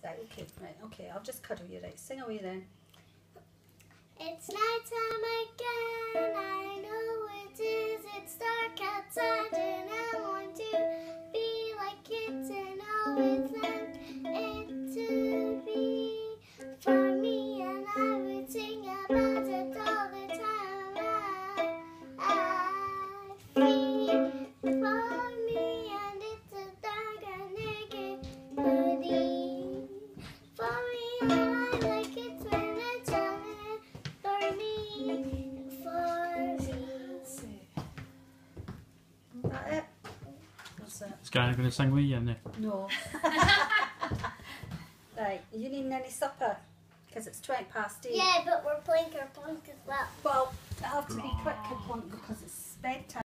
Right, okay, I'll just cuddle you, right? Sing away then. It's nighttime again, I know it is, it's dark outside and I want to be like kids and always want it to be for me, and I would sing about it all the time. I feel for me, and it's a dark and naked body. For me, I like it when it's on it. For me, That's it. That's it. Is Gary going to sing with you, isn't he? No. Right, you needing any supper? Because it's 8:20. yeah, but we're playing Kerplunk as well. Well, I have to be quick, Kerplunk, because it's bedtime.